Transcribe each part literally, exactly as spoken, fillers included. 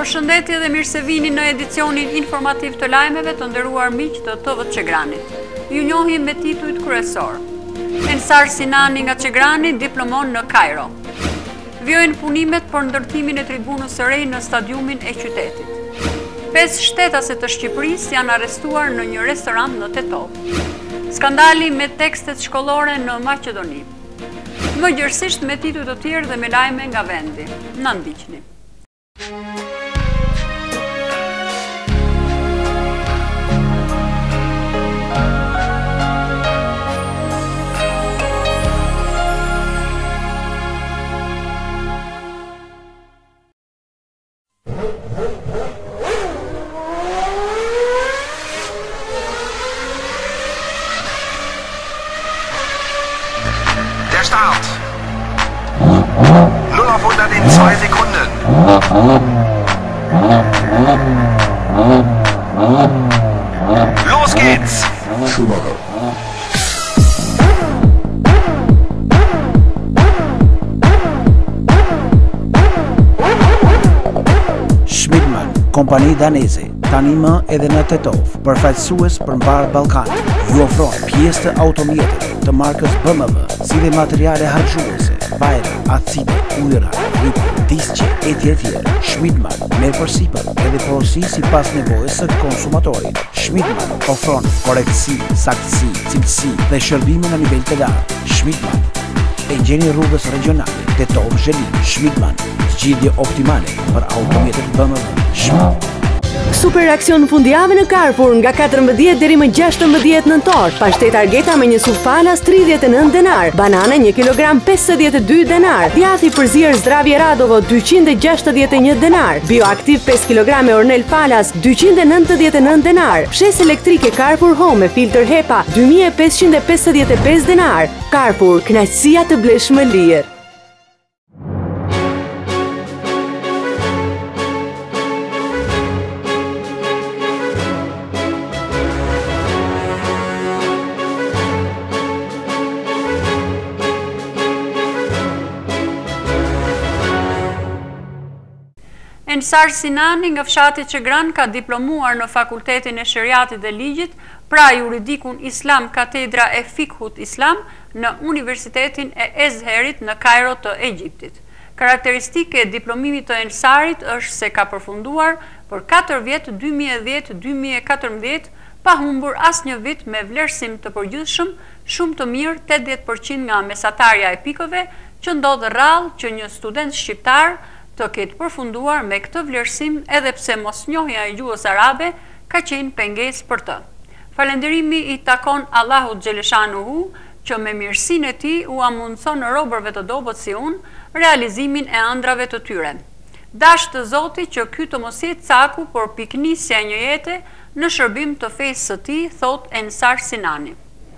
Përshëndetje dhe mirë se vini në edicionin informativ të lajmeve të nderuar miq të T V Cegrani. Ju njohim me titujt kryesor. Ensar Sinani nga Cegrani diplomon në Kairo. Vjojnë punimet për ndërtimin e tribunës së re në stadiumin e qytetit. Pesë shtetase të Shqipërisë janë arrestuar në një restorant në Tetov. Skandali me tekstet shkollore në Maqedoni. Më gjërësisht me tituj të tjerë dhe me lajme nga vendi. Na ndiqni. Der Start. null auf hundert in zwei Sekunden. Los geht's. Schmidman, kompani daneze, tani më edhe në Tetov, përfaqësues për mbar Ballkanit, ju ofron pjesë të automjeteve të markës B M W, si dhe materiale harxhuese, vajra, acide, ujëra, rip, disqe, etj etj. Schmidman merr përsipër edhe porosi sipas nevojës së konsumatorit. Schmidman ofron korrektësi, saktësi, cilësi dhe shërbime në nivel të lartë. Schmidman e gjeni rrugës regionale Tetov Zhelin. Schmidman, zgjidhje optimale për automjetet B M W. Schmidman. Super aksion fundjavë në Carrefour nga katërmbëdhjetë deri më gjashtëmbëdhjetë nëntor. Pashtet Argeta me një sufalas tridhjetë e nëntë denar, banane një kilogram pesëdhjetë e dy denar, djathi përzier Zdravje Radovo dyqind e gjashtëdhjetë e një denar, bioaktiv pesë kilograme Ornel Falas dyqind e nëntëdhjetë e nëntë denar, shes elektrike Carrefour Home me filtr HEPA dy mijë e pesëqind e pesëdhjetë e pesë denar. Carrefour, kënaqësia të blesh më lirë. Ensar Sinani nga fshati Cegrani ka diplomuar në Fakultetin e Sheriatit dhe Ligjit, pra juridikun Islam Katedra e Fikhut Islam në Universitetin e Ezherit në Kairo të Egjiptit. Karakteristike e diplomimit të Ensarit është se ka përfunduar për katër vjet dy mijë e dhjetë dy mijë e katërmbëdhjetë pa humbur asnjë vit me vlerësim të përgjithshëm, shumë të mirë, tetëdhjetë përqind nga mesatarja e pikëve, që ndodh rrallë që një student shqiptar të ketë përfunduar me këtë vlerësim edhe pse mosnjohja e gjuhës arabe ka qenë pengesë për të. Falënderimi i takon Allahut Xheleshanuhu që me mirësinë e tij u amundson robërve të dobët si unë realizimin e ëndrave të tyre. Dash të Zotit që ky të mos jetë caku, por piknisja e një jete në shërbim të fesë së tij, thot Ensar Sinani.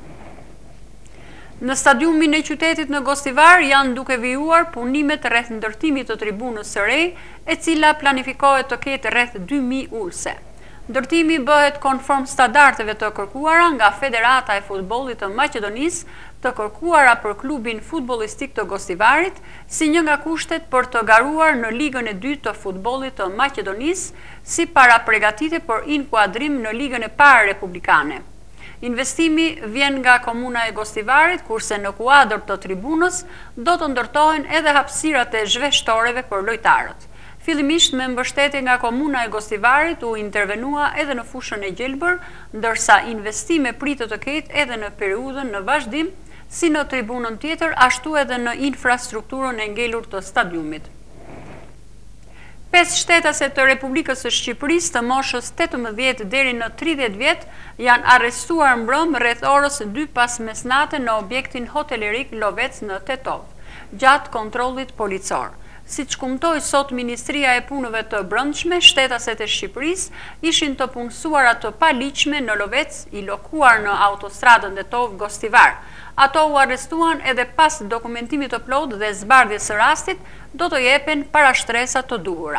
Në stadiumin e qytetit në Gostivar janë duke vijuar punimet rreth ndërtimit të tribunës së re, e cila planifikohet të ketë rreth dy mijë ulse. Ndërtimi bëhet konform standardeve të kërkuara nga Federata e Futbollit të Maqedonisë, të kërkuara për klubin futbollistik të Gostivarit, si një nga kushtet për të garuar në Ligën e dytë të futbollit të Maqedonisë, si para përgatitje për inkuadrim në Ligën e parë republikane. Investimi vjen nga komuna e Gostivarit, kurse në kuadër të tribunës do të ndërtohen edhe hapësirat e zhveshtoreve për lojtarët. Fillimisht me mbështetje nga komuna e Gostivarit u intervenua edhe në fushën e gjelbër, ndërsa investime pritet të ketë edhe në periudhën në vazhdim, si në tribunën tjetër, ashtu edhe në infrastrukturën e ngelur të stadiumit. Pesë shtetase të Republikës së Shqipërisë të moshës tetëmbëdhjetë deri në tridhjetë vjet janë arrestuar mbrëmë rreth orës dy pas mesnate në objektin hotelerik Lovec në Tetov, gjatë kontrollit policor. Siç kumtoi sot Ministria e Punëve të Brendshme, shtetaset e Shqipërisë ishin të punësuara të paligjshme në Lovec, i lokuar në autostradën Tetov-Gostivar. Ato u arrestuan edhe pas dokumentimit të plot dhe zbardhjes së rastit, do të jepen parashtresa të duhura.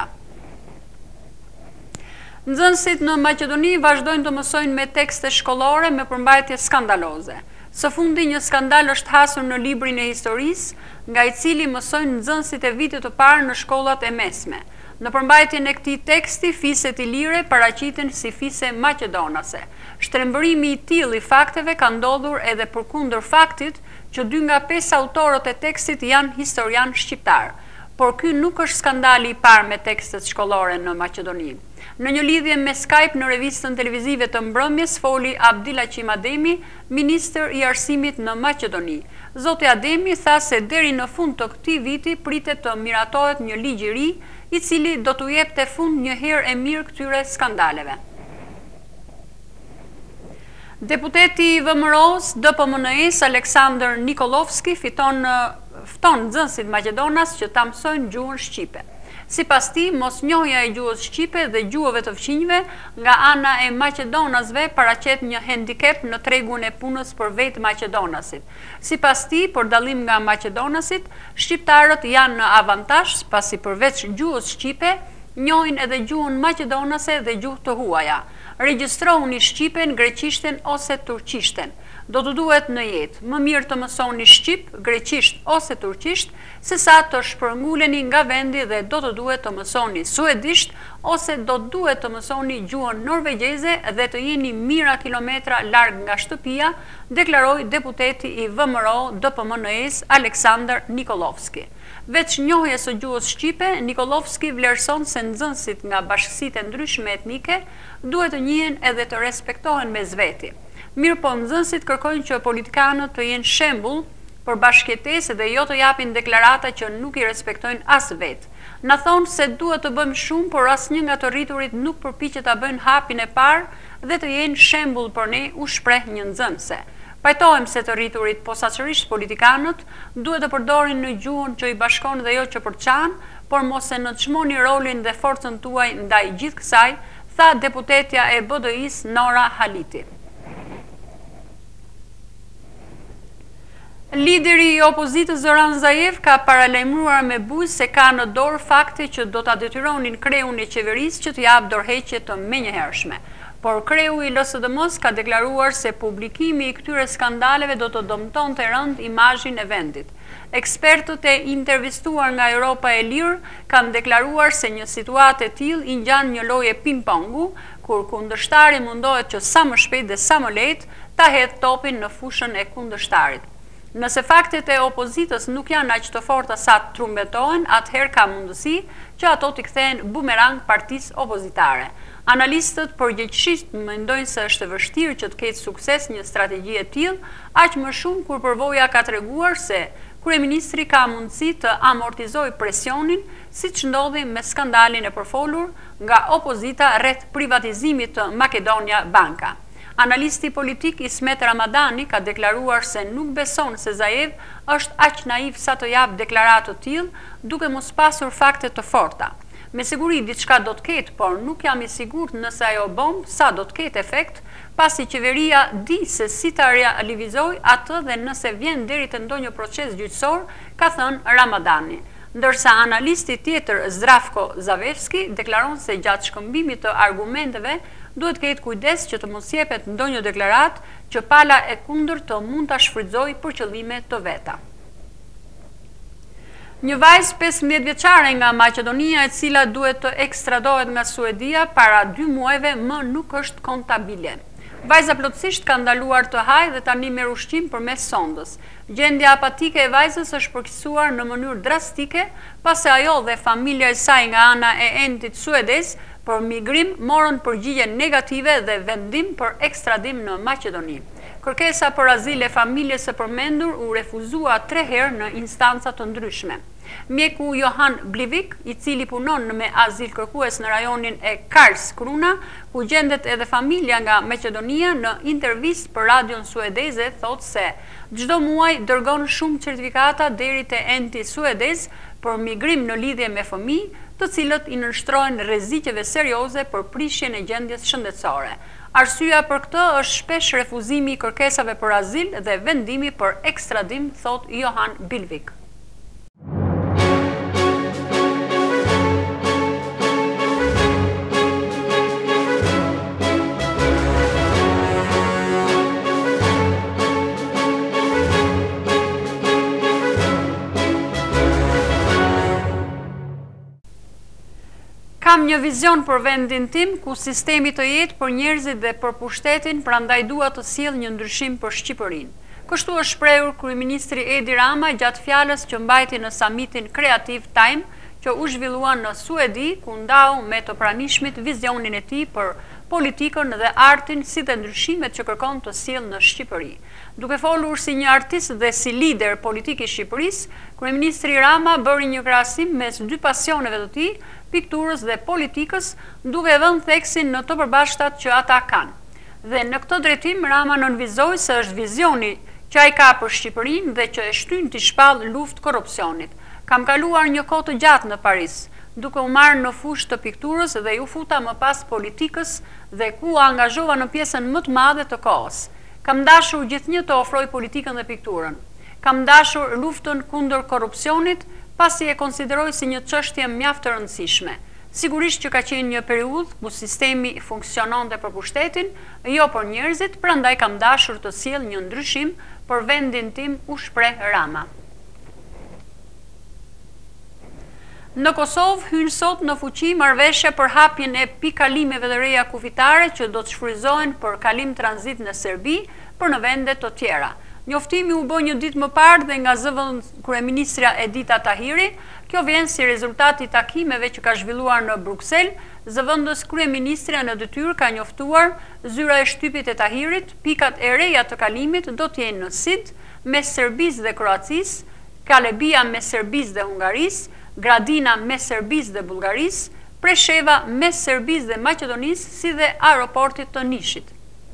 Nxënësit në Maqedoni vazhdojnë të mësojnë me tekste shkollore me përmbajtje skandaloze. Së fundi një skandal është hasur në librin e historisë, nga i cili mësojnë nxënësit e vitit të parë në shkollat e mesme. Në përmbajtjen e këtij teksti, fiset ilire paraqiten si fise maqedonase. Shtrembërimi i tillë i fakteve ka ndodhur edhe përkundër faktit që dy nga pesë autorët e tekstit janë historianë shqiptar. Por ky nuk është skandali i parë me tekstet shkollore në Maqedoni. Në një lidhje me Skype në revistën televizive të Mbrëmjes foli Abdillaqim Ademi, ministër i arsimit në Maqedoni. Zoti Ademi tha se deri në fund të këtij viti pritet të miratohet një ligj i ri, i cili do t'u jepte fund një herë e mirë këtyre skandaleve. Deputeti i V M R O-s D P M N E-s Aleksandr Nikolovski fiton fton nxënësit Maqedonas që ta mësojnë gjuhën shqipe. Sipas tij, mosnjohja e gjuhës shqipe dhe gjuhëve të fqinjve nga ana e maqedonasve paraqet një hendikep në tregun e punës për vetë maqedonasit. Sipas tij, për dallim nga maqedonasit, shqiptarët janë në avantazh pasi përveç gjuhës shqipe, njohin edhe gjuhën maqedonase dhe gjuhë të huaja. Regjistrohuni shqipen, greqishten ose turqishten. Do të duhet në jetë më mirë të mësoni shqip, greqisht ose turqisht, se sa të shpërnguleni nga vendi dhe do të duhet të mësoni suedisht ose do të duhet të mësoni gjuhën norvegjeze dhe të jeni mijëra kilometra larg nga shtëpia, deklaroi deputeti i V M R O D P M N E-s Aleksandr Nikolovski. Veç njohjes së gjuhës shqipe, Nikolovski vlerëson se nxënësit nga bashkësitë e ndryshme etnike duhet të njihen edhe të respektohen mes veti. Mirë po nxënësit kërkojnë që politikanët të jenë shembull për bashkëjetesë dhe jo të japin deklarata që nuk i respektojnë as vetë. Na thonë se duhet të bëjmë shumë, por asnjë nga të rriturit nuk përpiqet ta bëjnë hapin e parë dhe të jenë shembull për ne, u shpreh një nxënëse. Pajtohem se të rriturit, posaçërisht politikanët, duhet të përdorin në gjuhën që i bashkon dhe jo që përçan, por mos e nënçmoni rolin dhe forcën tuaj ndaj gjithë kësaj, tha deputetja e B D I-s Nora Haliti. Lideri i opozitës Zoran Zaev ka paralajmëruar me buzë se ka në dorë fakte që do ta detyronin kreun e qeverisë që të japë dorëheqje të menjëhershme. Por kreu i L S D M-s ka deklaruar se publikimi i këtyre skandaleve do të dëmtonte rënd imazhin e vendit. Ekspertët e intervistuar nga Europa e Lirë kanë deklaruar se një situatë e tillë i ngjan një lloje ping-pongu, kur kundërshtari mundohet që sa më shpejt dhe sa më lehtë ta hedhë topin në fushën e kundërshtarit. Nëse faktet e opozitës nuk janë aq të forta sa të trumbetohen, atëherë ka mundësi që ato t'i kthehen bumerang partisë opozitare. Analistët përgjithsisht mendojnë se është e vështirë që të ketë sukses një strategji e tillë, aq më shumë kur përvoja ka treguar se kryeministri ka mundësi të amortizojë presionin, siç ndodhi me skandalin e përfolur nga opozita rreth privatizimit të Makedonia Banka. Analisti politik Ismet Ramadani ka deklaruar se nuk beson se Zaev është aq naiv sa të japë deklaratë të tillë, duke mos pasur fakte të forta. Me siguri diçka do të ketë, por nuk jam i sigurt nëse ajo bomb sa do të ketë efekt, pasi qeveria di se si ta realizojë atë dhe nëse vjen deri te ndonjë proces gjyqësor, ka thënë Ramadani. Ndërsa analisti tjetër Zdravko Zavevski deklaron se gjatë shkëmbimit të argumenteve duhet ketë kujdes që të mos jepet ndonjë deklaratë që pala e kundërt të mund ta shfrytëzojë për qëllime të veta. Një vajzë pesëmbëdhjetë vjeçare nga Maqedonia e cila duhet të ekstradohet nga Suedia para dy muajve më nuk është kontabile. Vajza plotësisht ka ndaluar të hajë dhe tani merr ushqim përmes sondës. Gjendja apatike e vajzës është përkeqësuar në mënyrë drastike, pasi ajo dhe familja e saj nga ana e entit suedez për migrim morën përgjigje negative dhe vendim për ekstradim në Maqedoni. Kërkesa për azil e familjes së përmendur u refuzua tre herë në instanca të ndryshme. Mjeku Johan Blivik, i cili punon me azil kërkues në rajonin e Kars Kruna, ku gjendet edhe familja nga Maqedonia, në intervistë për radion suedeze thotë se çdo muaj dërgon shumë certifikata deri te enti suedez për migrim në lidhje me fëmijë, të cilët i nënshtrohen rreziqeve serioze për prishjen e gjendjes shëndetësore. Arsyeja për këtë është shpesh refuzimi i kërkesave për azil dhe vendimi për ekstradim, thot Johan Bilvik. Kam një vizion për vendin tim ku sistemi të jetë për njerëzit dhe për pushtetin, prandaj dua të sjell një ndryshim për Shqipërinë. Kështu është shprehur kryeministri Edi Rama gjatë fjalës që mbajti në samitin Creative Time, që u zhvillua në Suedi, ku ndau me të pranishmit vizionin e tij për politikën dhe artin si dhe ndryshimet që kërkon të sjellë në Shqipëri. Duke folur si një artist dhe si lider politik i Shqipërisë, kryeministri Rama bëri një krahasim mes dy pasioneve të tij, pikturës dhe politikës, duke dhënë theksin në të përbashkëtat që ata kanë. Dhe në këtë drejtim Rama nënvizoi se është vizioni që ai ka për Shqipërinë dhe që e shtyn të shpall luftë korrupsionit. Kam kaluar një kohë të gjatë në Paris, duke u marrë në fushë të pikturës dhe ju futa më pas politikës dhe ku angazhova në pjesën më të madhe të kohës. Kam dashur gjithnjë të ofroj politikën dhe pikturën. Kam dashur luftën kundër korrupsionit, pasi e konsideroj si një çështje mjaft të rëndësishme. Sigurisht që ka qenë një periudhë ku sistemi funksiononte për pushtetin, jo për njerëzit, prandaj kam dashur të sjell një ndryshim për vendin tim, u shpreh Rama. Në Kosovë hyn sot në fuqi marrëveshja për hapjen e pikëkalimeve të reja kufitare që do të shfryzohen për kalim tranzit në Serbi për në vende të tjera. Njoftimi u bë një ditë më parë dhe nga zëvendës kryeministra Edita Tahiri. Kjo vjen si rezultat i takimeve që ka zhvilluar në Bruksel. Zëvendës kryeministra në detyrë ka njoftuar zyra e shtypit e Tahirit, pikat e reja të kalimit do të jenë në Sid mes Serbisë dhe Kroacisë, Kalebia mes Serbisë dhe Hungarisë, Gradina mes Serbisë dhe Bullgarisë, Presheva mes Serbisë dhe Maqedonisë, si dhe aeroportit të Nishit.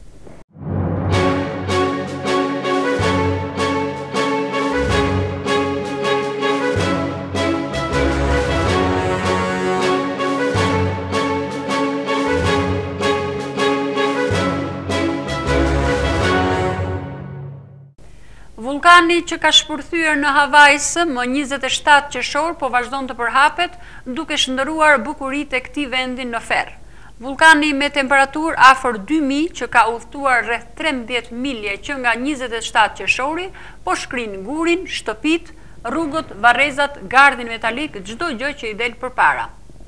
Vulkani që ka shpërthyer në Havajsë më njëzet e shtatë qershor po vazhdon të përhapet duke shndëruar bukuritë e këtij vendi në ferr. Vulkani me temperaturë afër dy mijë që ka udhëtuar rreth trembëdhjetë milje që nga njëzet e shtatë qershori po shkrin gurin, shtëpitë, rrugët, varrezat, gardhin metalik, çdo gjë që i del përpara.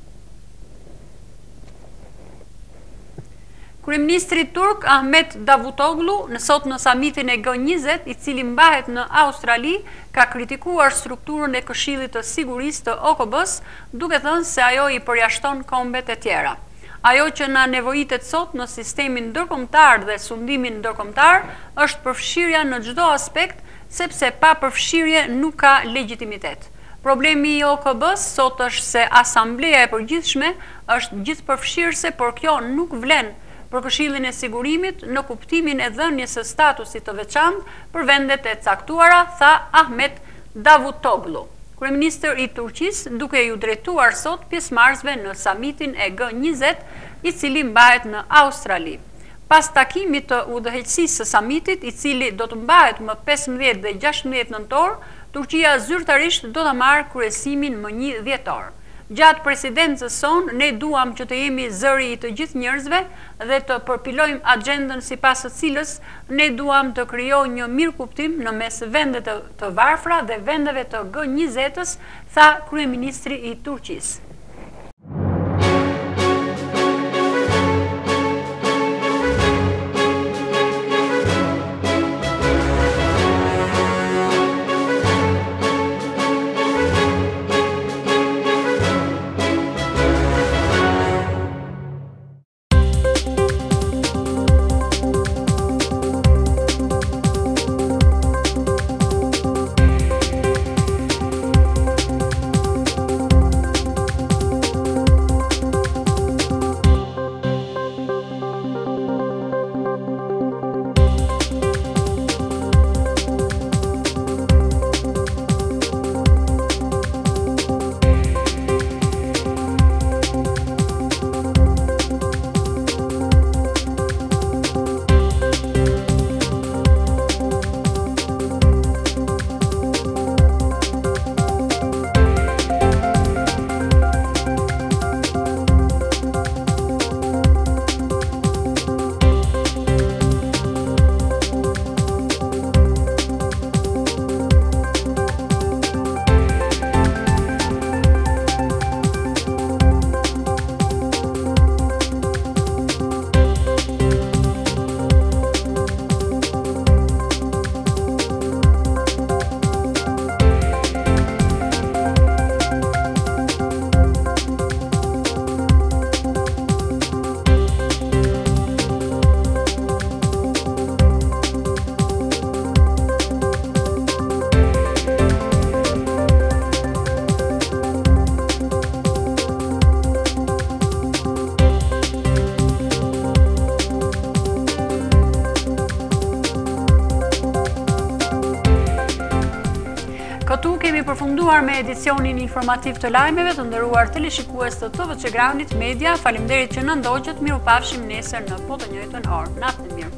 Kryeministri turk Ahmet Davutoglu në sot në samitin e G njëzet, i cili mbahet në Australi, ka kritikuar strukturën e Këshillit të Sigurisë të O K B-s, duke thënë se ajo i përjashton kombet e tjera. Ajo që na nevojitet sot në sistemin ndërkombëtar dhe sundimin ndërkombëtar është përfshirja në çdo aspekt, sepse pa përfshirje nuk ka legjitimitet. Problemi i O K B-s sot është se Asambleja e Përgjithshme është gjithëpërfshirëse, por kjo nuk vlen për Këshillin e Sigurimit në kuptimin e dhënies së statusit të veçantë për vendet e caktuara, tha Ahmet Davutoglu, kryeministër i Turqisë, duke ju drejtuar sot pjesëmarrësve në samitin e G njëzet, i cili mbahet në Australi. Pas takimit të udhëheqësisë së samitit, i cili do të mbahet më pesëmbëdhjetë dhe gjashtëmbëdhjetë nëntor, Turqia zyrtarisht do ta marrë kryesimin më një dhjetor. Gjatë presidencës son, ne duam që të jemi zëri i të gjithë njerëzve dhe të përpilojmë agjendën sipas së cilës ne duam të krijojmë një mirëkuptim në mes vendeve të varfra dhe vendeve të G njëzetës, tha kryeministri i Turqisë. përfunduar me edicionin informativ të lajmeve të nderuar teleshikues të T V Cegranit Media. Faleminderit që na ndoqët. Mirupafshim nesër në po të njëjtën orë. Natë të mirë.